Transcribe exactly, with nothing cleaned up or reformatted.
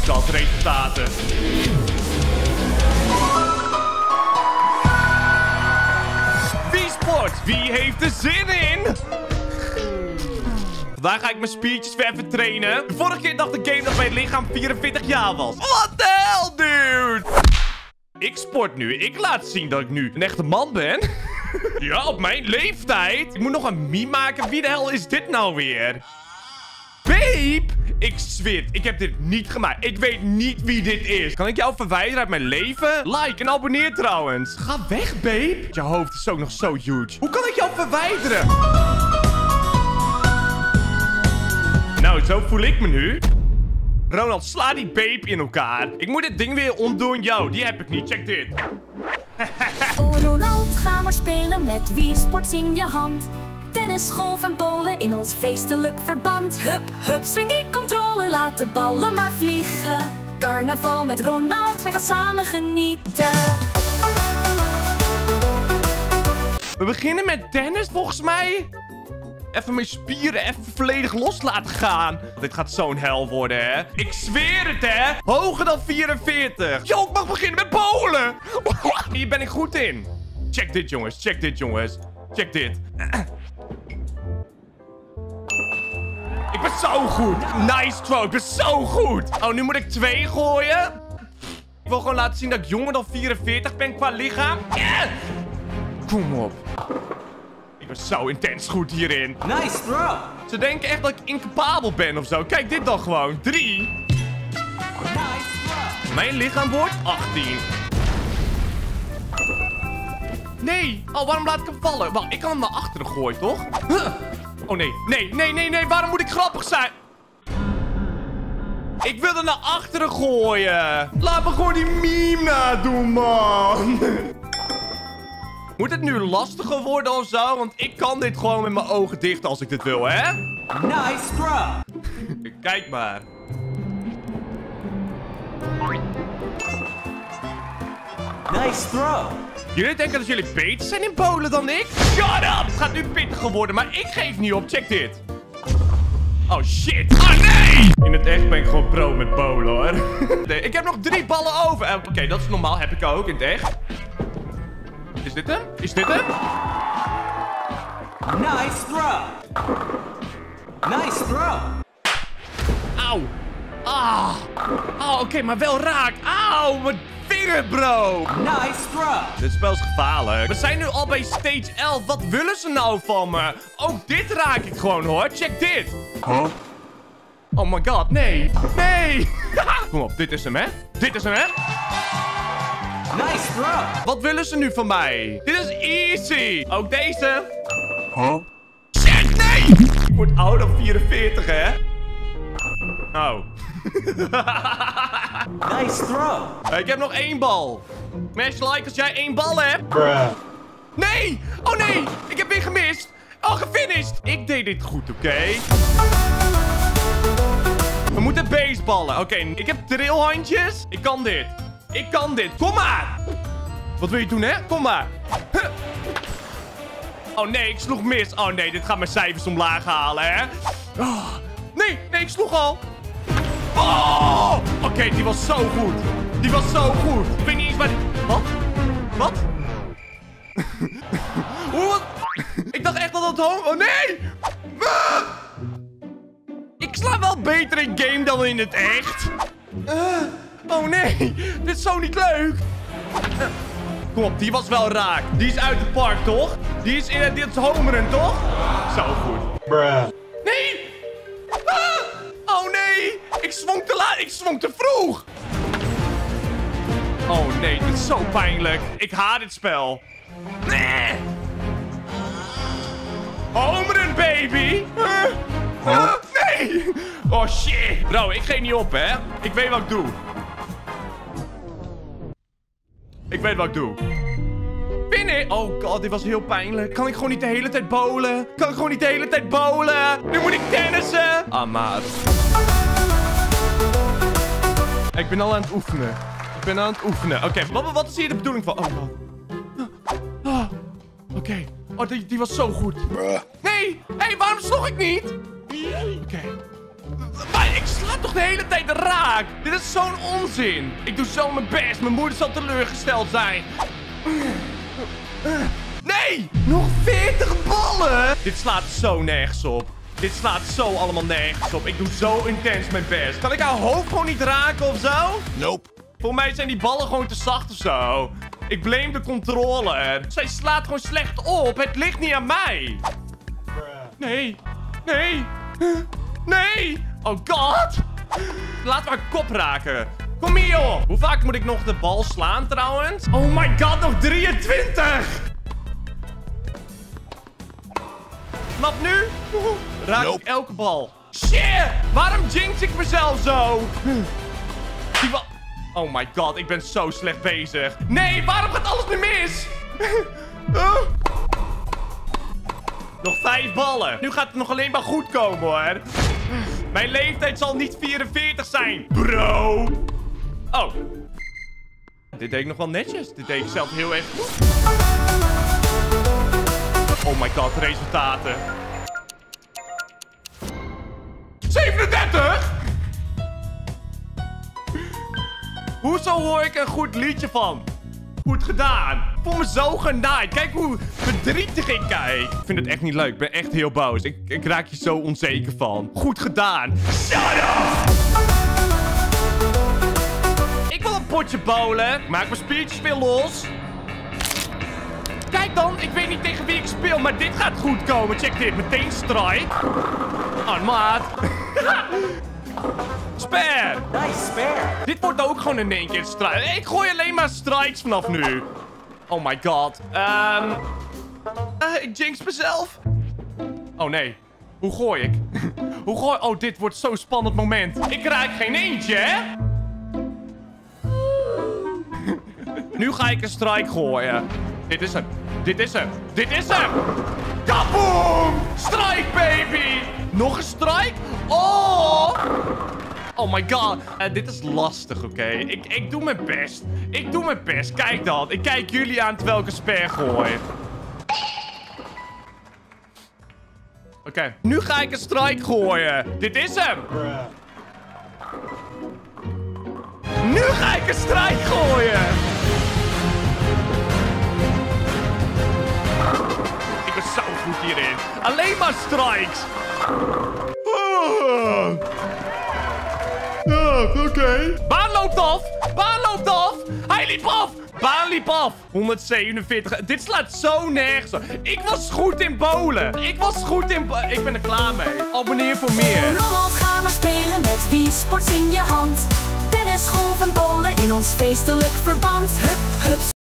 god, resultaten. Wie sport? Wie heeft er zin in? Vandaag ga ik mijn spiertjes weer even trainen. De vorige keer dacht de game dat mijn lichaam vierenveertig jaar was. What the hell, dude? Ik sport nu. Ik laat zien dat ik nu een echte man ben. Ja, op mijn leeftijd. Ik moet nog een meme maken. Wie de hel is dit nou weer? Babe! Ik zweer het, ik heb dit niet gemaakt. Ik weet niet wie dit is. Kan ik jou verwijderen uit mijn leven? Like en abonneer trouwens. Ga weg, babe. Je hoofd is ook nog zo huge. Hoe kan ik jou verwijderen? Nou, zo voel ik me nu. Ronald, sla die babe in elkaar. Ik moet dit ding weer ontdoen. Yo, die heb ik niet. Check dit. Oh Ronald, ga maar spelen met Wii Sports in je hand. Tennis, golf en bowlen in ons feestelijk verband. Hup, hup, swing die controle, laat de ballen maar vliegen. Carnaval met Ronald, wij gaan samen genieten. We beginnen met tennis volgens mij. Even mijn spieren even volledig los laten gaan. Dit gaat zo'n hel worden, hè. Ik zweer het, hè. Hoger dan vierenveertig. Yo, ik mag beginnen met bowlen. Hier ben ik goed in. Check dit, jongens. Check dit, jongens. Check dit. Ik ben zo goed. Nice throw. Ik ben zo goed. Oh, nu moet ik twee gooien. Ik wil gewoon laten zien dat ik jonger dan vierenveertig ben qua lichaam. Yeah. Kom op. Ik ben zo intens goed hierin. Nice throw. Ze denken echt dat ik incapabel ben of zo. Kijk dit dan gewoon. Drie. Nice throw. Mijn lichaam wordt achttien. Nee. Oh, waarom laat ik hem vallen? Wacht, ik kan hem naar achteren gooien, toch? Huh. Oh, nee. Nee, nee, nee, nee. Waarom moet ik grappig zijn? Ik wilde naar achteren gooien. Laat me gewoon die meme nadoen, man. Moet het nu lastiger worden of zo? Want ik kan dit gewoon met mijn ogen dicht als ik dit wil, hè? Nice throw. Kijk maar. Nice throw. Jullie denken dat jullie beter zijn in bowlen dan ik? Shut up! Het gaat nu pittiger worden, maar ik geef niet op. Check dit. Oh, shit. Oh, nee! In het echt ben ik gewoon pro met bowlen, hoor. Nee, ik heb nog drie ballen over. Oké, okay, dat is normaal. Heb ik ook in het echt. Is dit hem? Is dit hem? Nice throw. Nice throw. Auw. Ah. Oh, oké, okay, maar wel raak. Auw, mijn vinger, bro. Nice throw. Dit spel is gevaarlijk. We zijn nu al bij stage elf. Wat willen ze nou van me? Ook dit raak ik gewoon, hoor. Check dit. Huh? Oh my god, nee. Nee. Kom op, dit is hem, hè? Dit is hem, hè? Nice throw. Wat willen ze nu van mij? Dit is easy. Ook deze. Huh? Shit, nee! Ik word ouder dan vierenveertig, hè? Oh. Nice throw. Hey, ik heb nog één bal. Smash like als jij één bal hebt. Bruh. Nee! Oh nee! Ik heb weer gemist. Oh, gefinished. Ik deed dit goed, oké? Okay? We moeten baseballen. Oké, okay, ik heb drillhandjes. Ik kan dit. Ik kan dit. Kom maar! Wat wil je doen, hè? Kom maar. Huh. Oh nee, ik sloeg mis. Oh nee, dit gaat mijn cijfers omlaag halen, hè? Oh. Nee, nee, ik sloeg al. Oh! Oké, okay, die was zo goed. Die was zo goed. Ik weet niet eens waar die... Wat? Wat? Hoe? Ik dacht echt dat het home... Oh nee! Ah! Ik sla wel beter in game dan in het echt. Uh, oh nee, dit is zo niet leuk. Uh, kom op, die was wel raak. Die is uit het park, toch? Die is in het, dit is homeren, toch? Zo goed. Bruh. Nee! Ah! Oh nee! Ik zwong te laat, ik zwong te vroeg. Oh nee, dit is zo pijnlijk. Ik haat dit spel. Nee! Homeren, baby! Uh, uh, nee! Oh shit! Bro, ik geef niet op, hè? Ik weet wat ik doe. Ik weet wat ik doe. Finish! Oh god, dit was heel pijnlijk. Kan ik gewoon niet de hele tijd bowlen? Kan ik gewoon niet de hele tijd bowlen? Nu moet ik tennissen! Ah, maat. Ik ben al aan het oefenen. Ik ben aan het oefenen. Oké, okay, wat, wat is hier de bedoeling van? Oh god. Oh, Oké. Okay. Oh, die, die was zo goed. Nee! Hé, hey, waarom sloeg ik niet? Oké. Okay. Ik sla toch de hele tijd raak? Dit is zo'n onzin. Ik doe zo mijn best. Mijn moeder zal teleurgesteld zijn. Nee! Nog veertig ballen! Dit slaat zo nergens op. Dit slaat zo allemaal nergens op. Ik doe zo intens mijn best. Kan ik haar hoofd gewoon niet raken of zo? Nope. Voor mij zijn die ballen gewoon te zacht of zo. Ik blame de controller. Zij slaat gewoon slecht op. Het ligt niet aan mij. Nee. Nee. Nee. Oh god. Laat maar kop raken. Kom hier, joh. Hoe vaak moet ik nog de bal slaan trouwens? Oh my god, nog drieëntwintig. Snap nu? Raak Nope. ik elke bal. Shit. Waarom jinx ik mezelf zo? Die bal... Oh my god, ik ben zo slecht bezig. Nee, waarom gaat alles nu mis? uh. Nog vijf ballen. Nu gaat het nog alleen maar goed komen, hoor. Mijn leeftijd zal niet vierenveertig zijn, bro. Oh. Dit deed ik nog wel netjes. Dit deed ik zelf heel erg goed. Oh my god, resultaten. zevenendertig? Hoezo hoor ik een goed liedje van? Goed gedaan. Ik voel me zo genaaid. Kijk hoe verdrietig ik kijk. Ik vind het echt niet leuk. Ik ben echt heel boos. Ik, ik raak je zo onzeker van. Goed gedaan. Shut up! Ik wil een potje bowlen. Ik maak mijn spiertjes weer los. Kijk dan. Ik weet niet tegen wie ik speel. Maar dit gaat goed komen. Check dit. Meteen strike. Oh, maat. Spare! Nice spare. Dit wordt ook gewoon in één keer strike. Ik gooi alleen maar strikes vanaf nu. Oh my god. Ehm... Um, uh, ik jinx mezelf. Oh nee. Hoe gooi ik? Hoe gooi... Oh, dit wordt zo'n spannend moment. Ik raak geen eentje, hè? Nu ga ik een strike gooien. Dit is hem. Dit is hem. Dit is hem. Kaboom! Strike, baby! Nog een strike? Oh! Oh my god. Uh, dit is lastig, oké? Okay? Ik, ik doe mijn best. Ik doe mijn best. Kijk dan. Ik kijk jullie aan terwijl ik een sper gooi. Oké. Okay. Nu ga ik een strike gooien. Dit is hem. Nu ga ik een strike gooien. Ik ben zo goed hierin. Alleen maar strikes. Oh. Ja, oké. Okay. Baan loopt af. Baan loopt af. Hij liep af. Baan liep af. honderdzevenenveertig. Dit slaat zo nergens op. Ik was goed in bowlen. Ik was goed in... Ik ben er klaar mee. Abonneer voor meer. Ronald, ga maar spelen met Wii Sports in je hand. Tennis, golf en bowlen in ons feestelijk verband. Hup, hup.